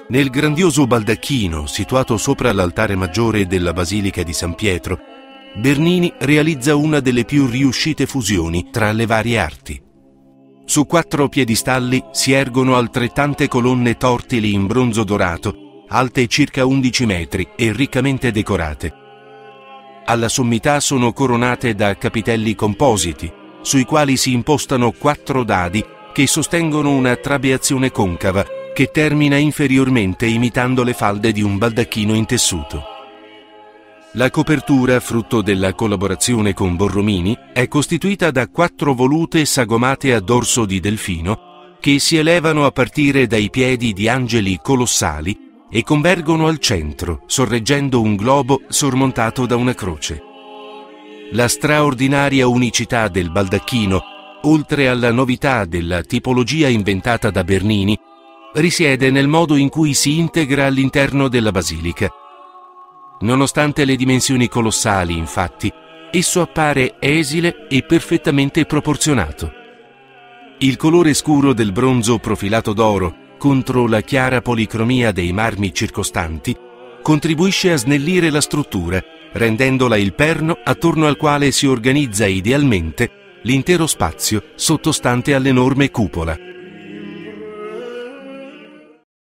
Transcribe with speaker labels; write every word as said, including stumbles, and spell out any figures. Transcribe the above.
Speaker 1: Nel grandioso baldacchino situato sopra l'altare maggiore della Basilica di San Pietro, Bernini realizza una delle più riuscite fusioni tra le varie arti. Su quattro piedistalli si ergono altrettante colonne tortili in bronzo dorato, alte circa undici metri e riccamente decorate. Alla sommità sono coronate da capitelli compositi, sui quali si impostano quattro dadi che sostengono una trabeazione concava che termina inferiormente imitando le falde di un baldacchino in tessuto. La copertura, frutto della collaborazione con Borromini, è costituita da quattro volute sagomate a dorso di delfino che si elevano a partire dai piedi di angeli colossali e convergono al centro, sorreggendo un globo sormontato da una croce. La straordinaria unicità del baldacchino, oltre alla novità della tipologia inventata da Bernini, risiede nel modo in cui si integra all'interno della basilica. Nonostante le dimensioni colossali, infatti, esso appare esile e perfettamente proporzionato. Il colore scuro del bronzo profilato d'oro contro la chiara policromia dei marmi circostanti contribuisce a snellire la struttura, rendendola il perno attorno al quale si organizza idealmente l'intero spazio sottostante all'enorme cupola.